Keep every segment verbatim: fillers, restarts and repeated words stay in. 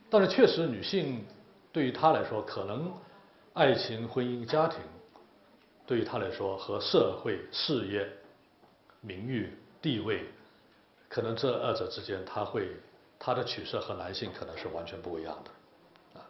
但是确实，女性对于她来说，可能爱情、婚姻、家庭，对于她来说和社会、事业、名誉、地位，可能这二者之间，她会她的取舍和男性可能是完全不一样的，啊。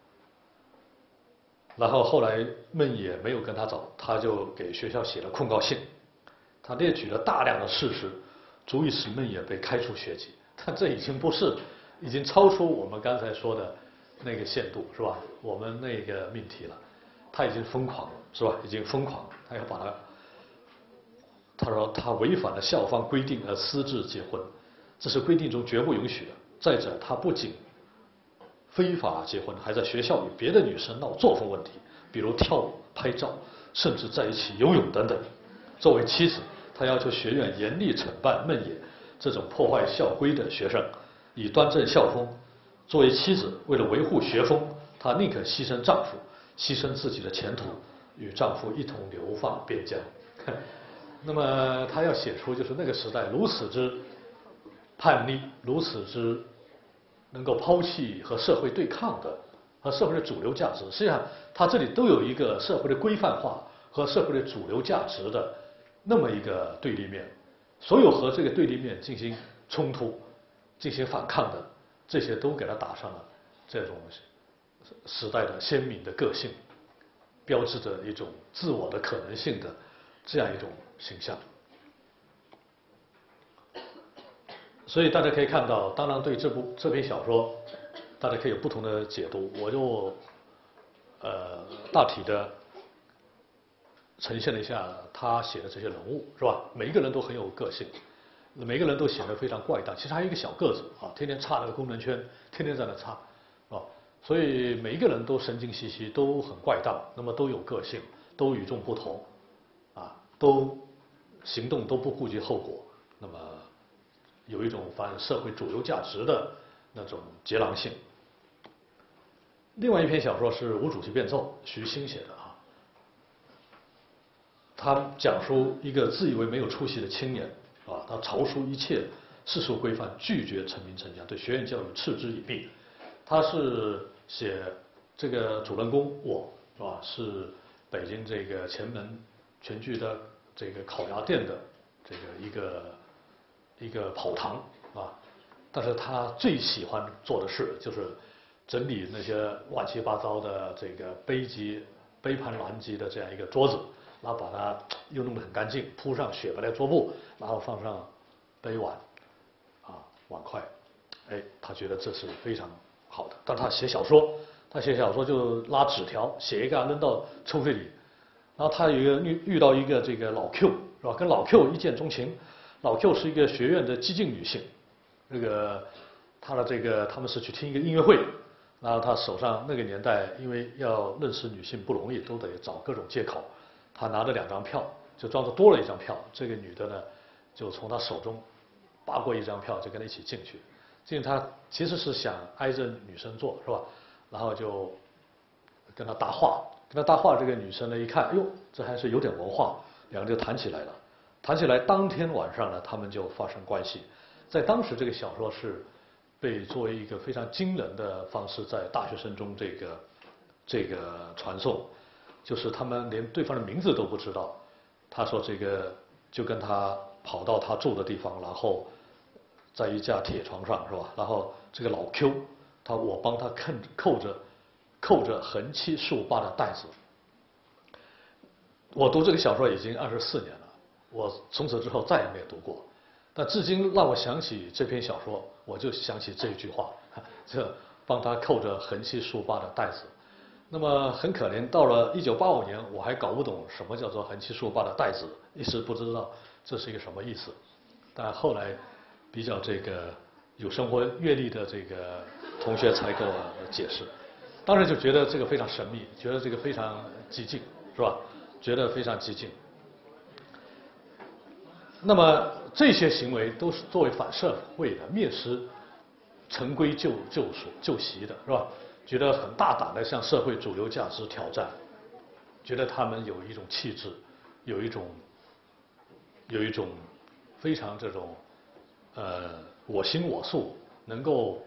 然后后来孟野没有跟他走，他就给学校写了控告信，他列举了大量的事实，足以使孟野被开除学籍。但这已经不是，已经超出我们刚才说的那个限度，是吧？我们那个命题了，他已经疯狂了，是吧？已经疯狂了，他要把他，他说他违反了校方规定而私自结婚，这是规定中绝不允许的。再者，他不仅非法结婚，还在学校与别的女生闹作风问题，比如跳舞、拍照，甚至在一起游泳等等。作为妻子，他要求学院严厉惩办孟野这种破坏校规的学生，以端正校风。作为妻子，为了维护学风，她宁可牺牲丈夫，牺牲自己的前途，与丈夫一同流放边疆。那么，她要写出就是那个时代如此之叛逆，如此之能够抛弃和社会对抗的和社会的主流价值，实际上它这里都有一个社会的规范化和社会的主流价值的那么一个对立面。所有和这个对立面进行冲突、进行反抗的，这些都给它打上了这种时代的鲜明的个性，标志着一种自我的可能性的这样一种形象。所以大家可以看到，当然对这部这篇小说，大家可以有不同的解读。我就呃大体的呈现了一下他写的这些人物，是吧？每一个人都很有个性，每个人都显得非常怪诞。其实还有一个小个子啊，天天插那个功能圈，天天在那插，啊，所以每一个人都神经兮兮，都很怪诞，那么都有个性，都与众不同，啊，都行动都不顾及后果，那么有一种反社会主流价值的那种桀阆性。另外一篇小说是《无主题变奏》，徐新写的啊。他讲述一个自以为没有出息的青年啊，他草书一切世俗规范，拒绝成名成家，对学院教育嗤之以鼻。他是写这个主人公我是吧？是北京这个前门全聚的这个烤鸭店的这个一个一个跑堂啊，但是他最喜欢做的事就是整理那些乱七八糟的这个杯级、杯盘狼藉的这样一个桌子。然后把它又弄得很干净，铺上雪白的桌布，然后放上杯碗，啊碗筷，哎，他觉得这是非常好的。但他写小说，他写小说就拉纸条，写一个扔到抽屉里。然后他有一个遇遇到一个这个老 Q 是吧？跟老 Q 一见钟情。老 Q 是一个学院的激进女性，那个他的这个他们是去听一个音乐会，然后他手上那个年代因为要认识女性不容易，都得找各种借口。他拿着两张票，就装作多了一张票。这个女的呢，就从他手中扒过一张票，就跟他一起进去。进去他其实是想挨着女生坐，是吧？然后就跟他搭话，跟他搭话。这个女生呢一看，哟，这还是有点文化，两个人就谈起来了。谈起来，当天晚上呢，他们就发生关系。在当时，这个小说是被作为一个非常惊人的方式，在大学生中这个这个传送。就是他们连对方的名字都不知道，他说这个就跟他跑到他住的地方，然后在一架铁床上是吧？然后这个老 Q， 他我帮他扣扣着扣着横七竖八的带子。我读这个小说已经二十四年了，我从此之后再也没有读过，但至今让我想起这篇小说，我就想起这句话，这帮他扣着横七竖八的带子。那么很可怜，到了一九八五年，我还搞不懂什么叫做横七竖八的带子，一时不知道这是一个什么意思。但后来比较这个有生活阅历的这个同学才给我解释，当时就觉得这个非常神秘，觉得这个非常激进，是吧？觉得非常激进。那么这些行为都是作为反社会的、蔑视陈规旧旧俗旧习的，是吧？觉得很大胆的向社会主流价值挑战，觉得他们有一种气质，有一种有一种非常这种呃我行我素，能够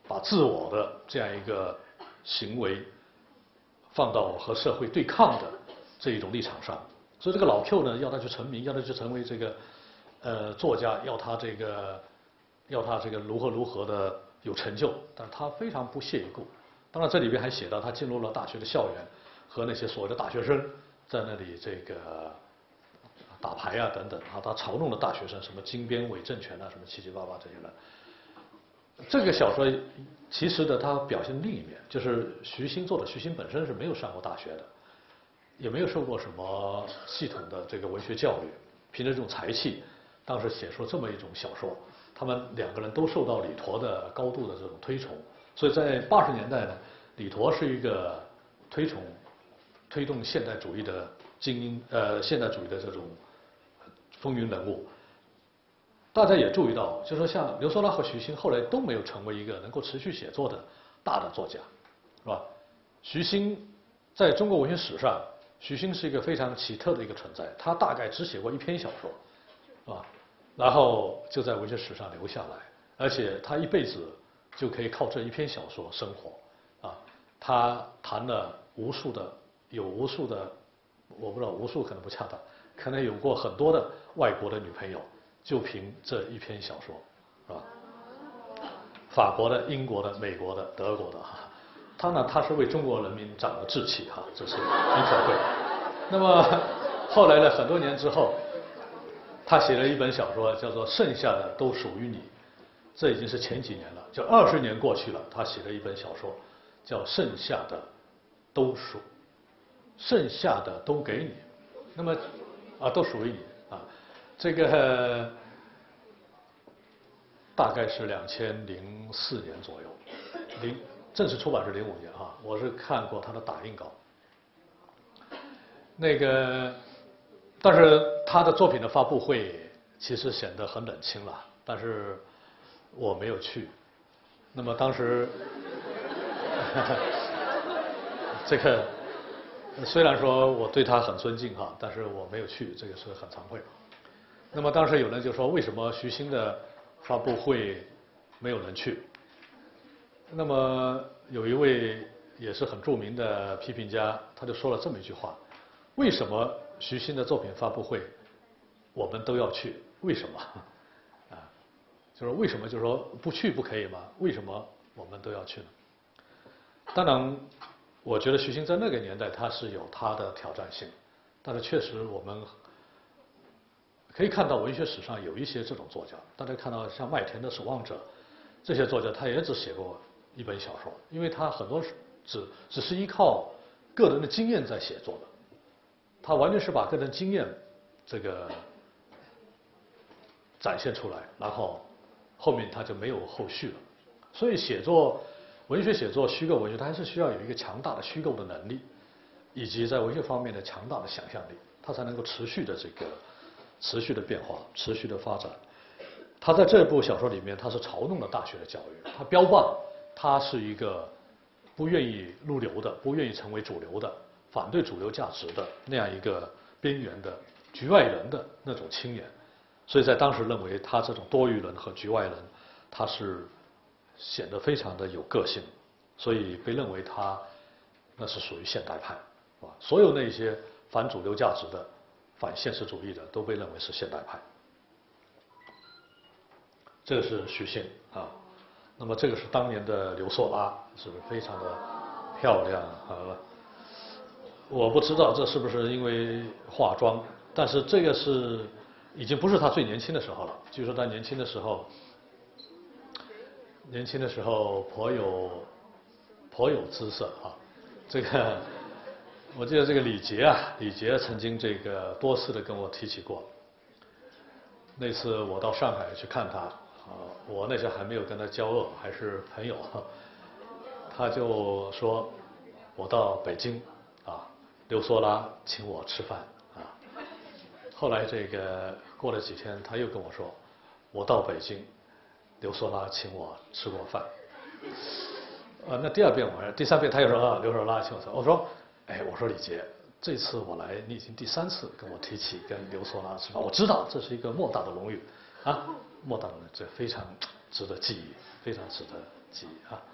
把自我的这样一个行为放到和社会对抗的这一种立场上。所以这个老 Q 呢，要他去成名，要他去成为这个呃作家，要他这个要他这个如何如何的有成就，但是他非常不屑一顾。当然这里边还写到他进入了大学的校园，和那些所谓的大学生在那里这个打牌啊等等啊，他嘲弄了大学生什么金边伪政权啊，什么七七八八这些人。这个小说其实呢，它表现另一面，就是徐新做的。徐新本身是没有上过大学的，也没有受过什么系统的这个文学教育，凭着这种才气，当时写出这么一种小说。他们两个人都受到李陀的高度的这种推崇，所以在八十年代呢，李陀是一个推崇、推动现代主义的精英，呃，现代主义的这种风云人物。大家也注意到，就说像刘梭拉和徐新后来都没有成为一个能够持续写作的大的作家，是吧？徐新在中国文学史上，徐新是一个非常奇特的一个存在，他大概只写过一篇小说，是吧？然后就在文学史上留下来，而且他一辈子就可以靠这一篇小说生活，啊，他谈了无数的，有无数的，我不知道无数可能不恰当，可能有过很多的外国的女朋友。就凭这一篇小说，是吧？法国的、英国的、美国的、德国的哈，他呢，他是为中国人民长了志气哈，这是很可贵。那么后来呢，很多年之后，他写了一本小说，叫做《剩下的都属于你》，这已经是前几年了，就二十年过去了，他写了一本小说，叫《剩下的都属，剩下的都给你》，那么啊，都属于你啊。这个大概是两千零四年左右，零正式出版是零五年啊，我是看过他的打印稿。那个，但是他的作品的发布会其实显得很冷清了，但是我没有去。那么当时，这个虽然说我对他很尊敬哈，但是我没有去，这个是很惭愧。那么当时有人就说，为什么徐新的发布会没有人去？那么有一位也是很著名的批评家，他就说了这么一句话：为什么徐新的作品发布会我们都要去？为什么？啊，就是为什么？就是说不去不可以吗？为什么我们都要去呢？当然，我觉得徐新在那个年代他是有他的挑战性，但是确实我们。可以看到文学史上有一些这种作家，大家看到像麦田的《守望者》，这些作家他也只写过一本小说，因为他很多只只是依靠个人的经验在写作的，他完全是把个人经验这个展现出来，然后后面他就没有后续了。所以写作文学写作虚构文学，它还是需要有一个强大的虚构的能力，以及在文学方面的强大的想象力，它才能够持续的这个。持续的变化，持续的发展。他在这部小说里面，他是嘲弄了大学的教育，他标榜他是一个不愿意入流的、不愿意成为主流的、反对主流价值的那样一个边缘的局外人的那种青年。所以在当时认为他这种多余人和局外人，他是显得非常的有个性，所以被认为他那是属于现代派，啊，所有那些反主流价值的。反现实主义的都被认为是现代派，这个是徐新啊。那么这个是当年的刘梭拉，是非常的漂亮啊。我不知道这是不是因为化妆，但是这个是已经不是他最年轻的时候了。据说他年轻的时候，年轻的时候颇有颇有姿色啊。这个。我记得这个李杰啊，李杰曾经这个多次的跟我提起过。那次我到上海去看他，啊，我那时候还没有跟他交恶，还是朋友，他就说，我到北京，啊，刘梭拉请我吃饭，啊，后来这个过了几天，他又跟我说，我到北京，刘梭拉请我吃过饭，啊，那第二遍我，第三遍他又说啊，刘梭拉请我吃，我说。哎，我说李杰，这次我来，你已经第三次跟我提起跟刘梭拉吃饭，我知道这是一个莫大的荣誉，啊，莫大的荣誉，这非常值得记忆，非常值得记忆啊。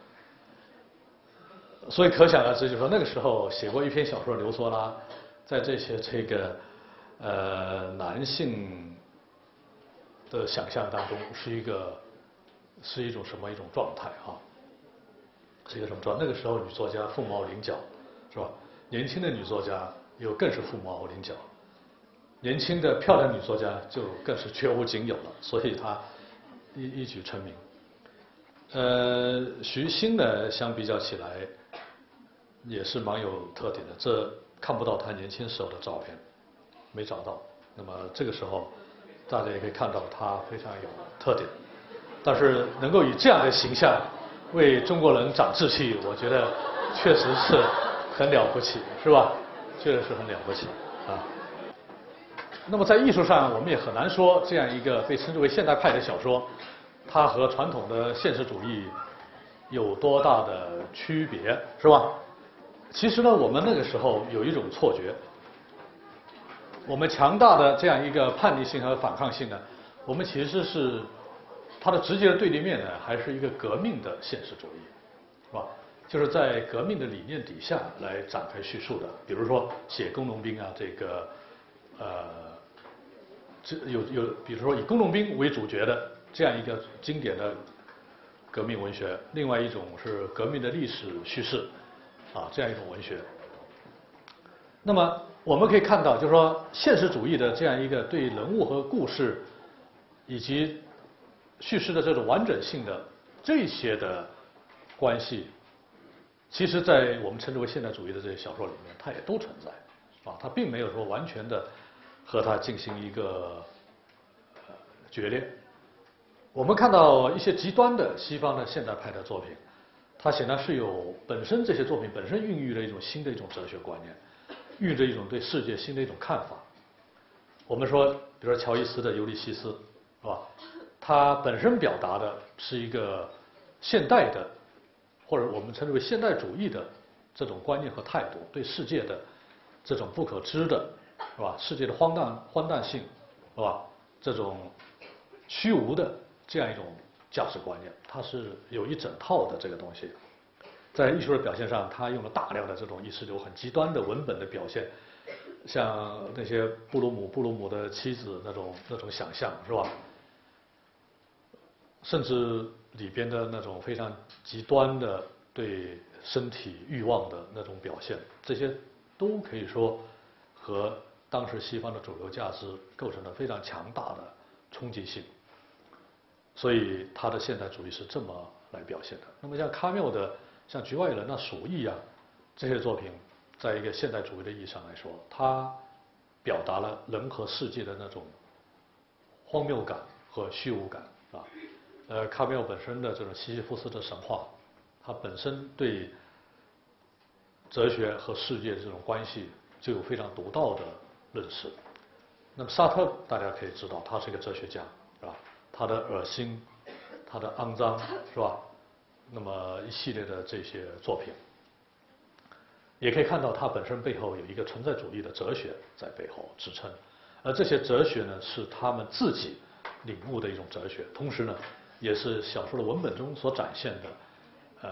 所以可想而知，就是说那个时候写过一篇小说的刘梭拉，在这些这个呃男性的想象当中，是一个是一种什么一种状态啊？是一个什么状态？那个时候女作家凤毛麟角，是吧？年轻的女作家又更是凤毛麟角，年轻的漂亮女作家就更是绝无仅有了，所以她一一举成名。呃，徐新呢，相比较起来，也是蛮有特点的。这看不到他年轻时候的照片，没找到。那么这个时候，大家也可以看到他非常有特点。但是能够以这样的形象为中国人长志气，我觉得确实是很了不起，是吧？确实是很了不起啊。那么在艺术上，我们也很难说这样一个被称之为现代派的小说，它和传统的现实主义有多大的区别，是吧？其实呢，我们那个时候有一种错觉，我们强大的这样一个叛逆性和反抗性呢，我们其实是它的直接的对立面呢，还是一个革命的现实主义，是吧？就是在革命的理念底下来展开叙述的。比如说写工农兵啊，这个呃，这有有，比如说以工农兵为主角的这样一个经典的革命文学，另外一种是革命的历史叙事，啊，这样一种文学。那么我们可以看到，就是说现实主义的这样一个对人物和故事以及叙事的这种完整性的这些的关系，其实在我们称之为现代主义的这些小说里面，它也都存在，啊，它并没有说完全的和它进行一个呃决裂。我们看到一些极端的西方的现代派的作品，它显然是有本身这些作品本身孕育了一种新的一种哲学观念，孕育着一种对世界新的一种看法。我们说，比如说乔伊斯的《尤利西斯》，是吧？它本身表达的是一个现代的，或者我们称之为现代主义的这种观念和态度，对世界的这种不可知的，是吧？世界的荒诞荒诞性，是吧？这种虚无的这样一种价值观念，它是有一整套的这个东西。在艺术的表现上，它用了大量的这种意识流很极端的文本的表现，像那些布鲁姆布鲁姆的妻子那种那种想象，是吧？甚至里边的那种非常极端的对身体欲望的那种表现，这些都可以说和当时西方的主流价值构成了非常强大的冲击性。所以他的现代主义是这么来表现的。那么像卡缪的像《局外人》啊、《鼠疫》啊这些作品，在一个现代主义的意义上来说，它表达了人和世界的那种荒谬感和虚无感啊。呃，卡缪本身的这种西西弗斯的神话，它本身对哲学和世界的这种关系就有非常独到的认识。那么沙特大家可以知道，他是一个哲学家，是吧？他的恶心，他的肮脏，是吧？那么一系列的这些作品，也可以看到他本身背后有一个存在主义的哲学在背后支撑，而这些哲学呢，是他们自己领悟的一种哲学，同时呢，也是小说的文本中所展现的，呃，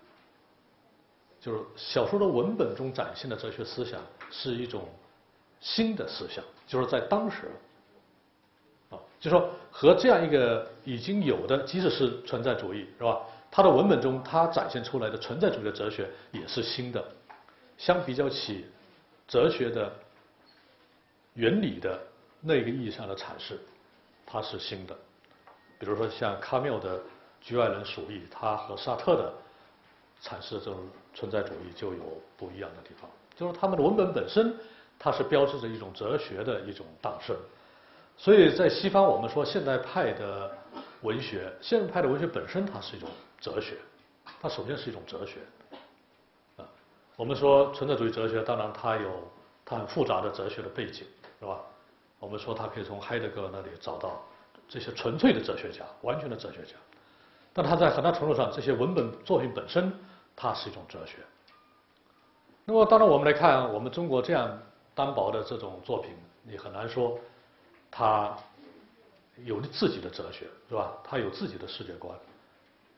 就是小说的文本中展现的哲学思想是一种新的思想，就是在当时。啊，就说和这样一个已经有的，即使是存在主义，是吧？它的文本中，它展现出来的存在主义的哲学也是新的。相比较起哲学的原理的那个意义上的阐释，它是新的。比如说像卡缪的《局外人》《鼠疫》，它和沙特的阐释的这种存在主义就有不一样的地方。就是他们的文本本身，它是标志着一种哲学的一种诞生。所以在西方，我们说现代派的文学，现代派的文学本身它是一种哲学，它首先是一种哲学，啊，我们说存在主义哲学，当然它有它很复杂的哲学的背景，是吧？我们说它可以从海德格尔那里找到这些纯粹的哲学家，完全的哲学家，但它在很大程度上，这些文本作品本身，它是一种哲学。那么当然我们来看我们中国这样单薄的这种作品，你很难说他有自己的哲学，是吧？他有自己的世界观，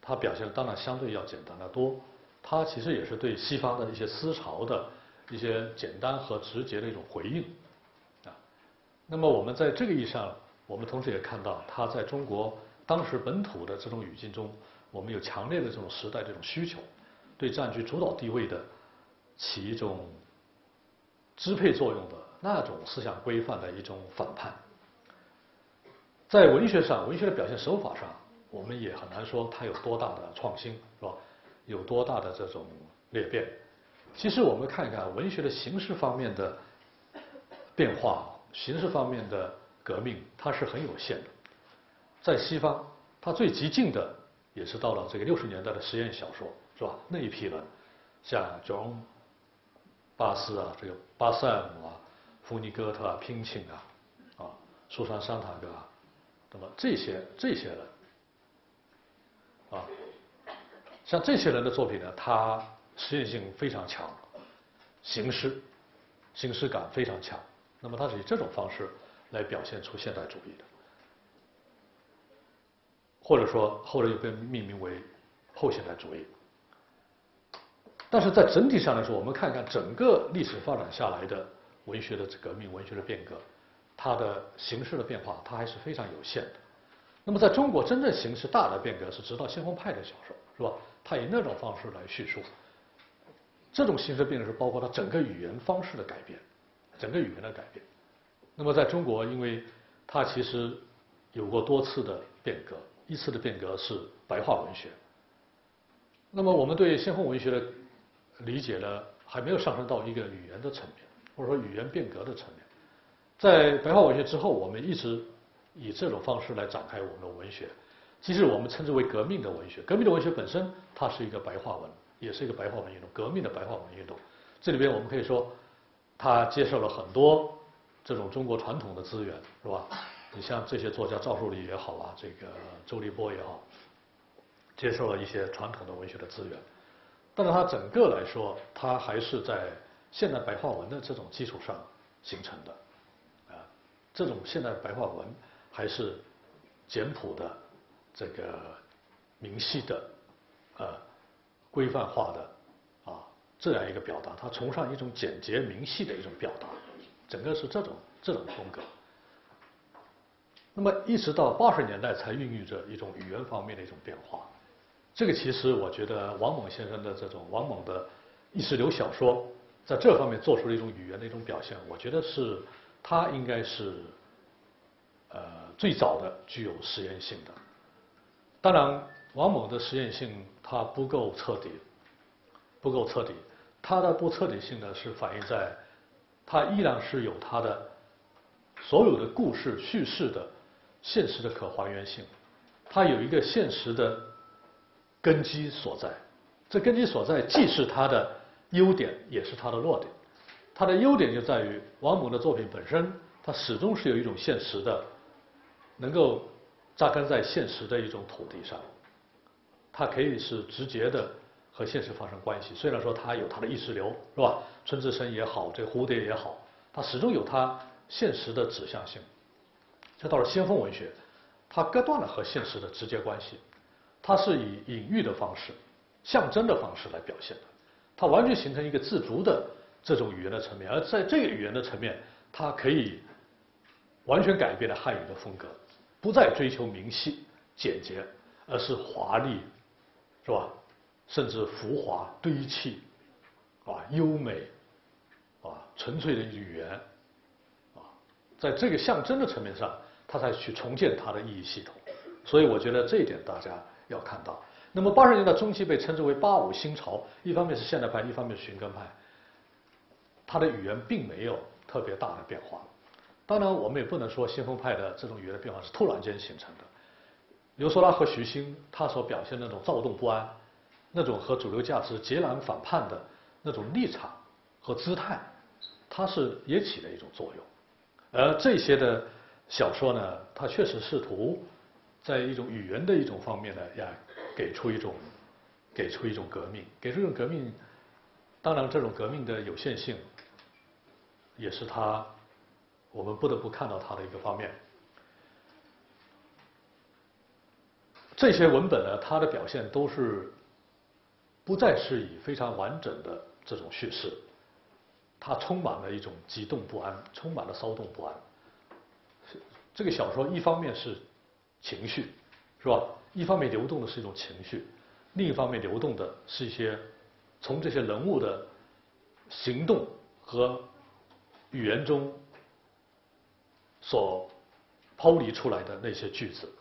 它表现的当然相对要简单得多。它其实也是对西方的一些思潮的一些简单和直接的一种回应啊。那么我们在这个意义上，我们同时也看到，它在中国当时本土的这种语境中，我们有强烈的这种时代这种需求，对占据主导地位的起一种支配作用的那种思想规范的一种反叛。在文学上，文学的表现手法上，我们也很难说它有多大的创新，是吧？有多大的这种裂变？其实我们看一看文学的形式方面的变化，形式方面的革命，它是很有限的。在西方，它最激进的也是到了这个六十年代的实验小说，是吧？那一批人，像 John 巴斯啊，这个巴塞姆啊、福尼戈特啊、平钦啊、啊苏珊·桑塔格啊，那么这些这些人啊，像这些人的作品呢，它实验性非常强，形式形式感非常强。那么它是以这种方式来表现出现代主义的，或者说后来又被命名为后现代主义。但是在整体上来说，我们看一看整个历史发展下来的文学的革命、文学的变革，它的形式的变化，它还是非常有限的。那么在中国，真正形式大的变革是直到先锋派的小说，是吧？它以那种方式来叙述。这种形式变革是包括它整个语言方式的改变，整个语言的改变。那么在中国，因为它其实有过多次的变革，一次的变革是白话文学。那么我们对先锋文学的理解呢，还没有上升到一个语言的层面，或者说语言变革的层面。在白话文学之后，我们一直以这种方式来展开我们的文学，其实我们称之为革命的文学。革命的文学本身，它是一个白话文，也是一个白话文运动，革命的白话文运动。这里边我们可以说，它接受了很多这种中国传统的资源，是吧？你像这些作家赵树理也好啊，这个周立波也好，接受了一些传统的文学的资源。但是它整个来说，它还是在现代白话文的这种基础上形成的，啊，这种现代白话文还是简朴的、这个明晰的、呃规范化的啊这样一个表达，它崇尚一种简洁明细的一种表达，整个是这种这种风格。那么一直到八十年代才孕育着一种语言方面的一种变化。这个其实我觉得王蒙先生的这种王蒙的意识流小说，在这方面做出了一种语言的一种表现，我觉得是他应该是呃最早的具有实验性的。当然，王蒙的实验性它不够彻底，不够彻底。它的不彻底性呢，是反映在它依然是有它的所有的故事叙事的现实的可还原性，它有一个现实的根基所在。这根基所在既是它的优点，也是它的弱点。它的优点就在于王蒙的作品本身，它始终是有一种现实的，能够扎根在现实的一种土地上，它可以是直接的和现实发生关系。虽然说它有它的意识流，是吧？春之神也好，这个蝴蝶也好，它始终有它现实的指向性。这到了先锋文学，它割断了和现实的直接关系，它是以隐喻的方式、象征的方式来表现的，它完全形成一个自足的这种语言的层面。而在这个语言的层面，它可以完全改变了汉语的风格，不再追求明细简洁，而是华丽，是吧？甚至浮华堆砌，啊，优美，啊，纯粹的语言，啊，在这个象征的层面上，他才去重建它的意义系统。所以我觉得这一点大家要看到。那么八十年代中期被称之为八五新潮，一方面是现代派，一方面是寻根派，它的语言并没有特别大的变化。当然，我们也不能说先锋派的这种语言的变化是突然间形成的。刘梭拉和徐新他所表现的那种躁动不安，那种和主流价值截然反叛的那种立场和姿态，它是也起了一种作用。而这些的小说呢，它确实试图在一种语言的一种方面呢，要给出一种给出一种革命，给出一种革命。当然，这种革命的有限性，也是它我们不得不看到它的一个方面。 这些文本呢，它的表现都是不再是以非常完整的这种叙事，它充满了一种激动不安，充满了骚动不安。这个小说一方面是情绪，是吧？一方面流动的是一种情绪，另一方面流动的是一些从这些人物的行动和语言中所抛离出来的那些句子。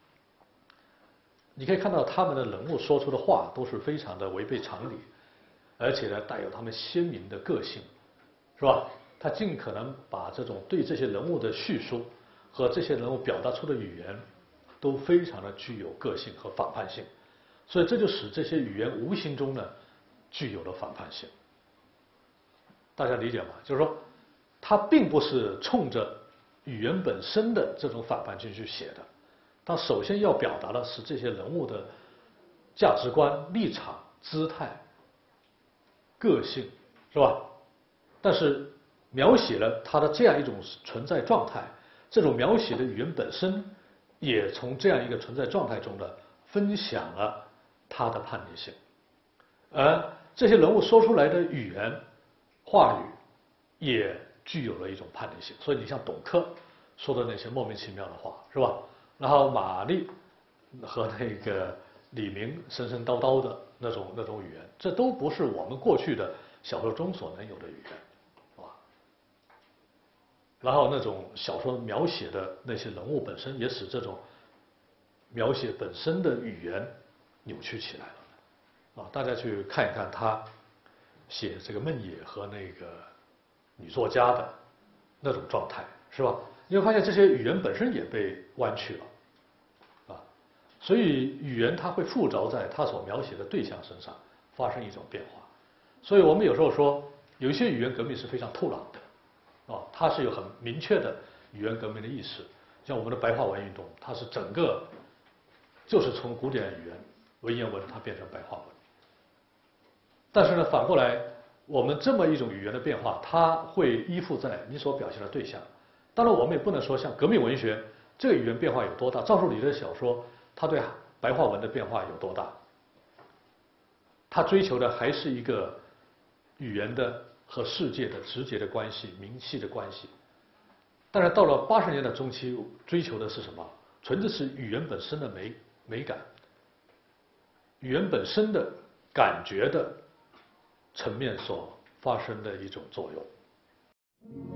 你可以看到他们的人物说出的话都是非常的违背常理，而且呢带有他们鲜明的个性，是吧？他尽可能把这种对这些人物的叙述和这些人物表达出的语言都非常的具有个性和反叛性，所以这就使这些语言无形中呢具有了反叛性。大家理解吗？就是说，他并不是冲着语言本身的这种反叛性去写的，他首先要表达的是这些人物的价值观、立场、姿态、个性，是吧？但是描写了他的这样一种存在状态，这种描写的语言本身也从这样一个存在状态中呢分享了他的叛逆性，而这些人物说出来的语言话语也具有了一种叛逆性。所以你像董克说的那些莫名其妙的话，是吧？然后马丽和那个李明神神叨叨的那种那种语言，这都不是我们过去的小说中所能有的语言，是吧？然后那种小说描写的那些人物本身，也使这种描写本身的语言扭曲起来了。啊，大家去看一看他写这个孟野和那个女作家的那种状态，是吧？你会发现这些语言本身也被弯曲了，啊，所以语言它会附着在它所描写的对象身上，发生一种变化。所以我们有时候说，有一些语言革命是非常透朗的，啊，它是有很明确的语言革命的意识。像我们的白话文运动，它是整个就是从古典语言文言文它变成白话文。但是呢，反过来，我们这么一种语言的变化，它会依附在你所表现的对象。当然，我们也不能说像革命文学这个语言变化有多大，赵树理的小说它对白话文的变化有多大？他追求的还是一个语言的和世界的直接的关系、明细的关系。但是到了八十年代中期，追求的是什么？纯粹是语言本身的美美感，语言本身的感觉的层面所发生的一种作用。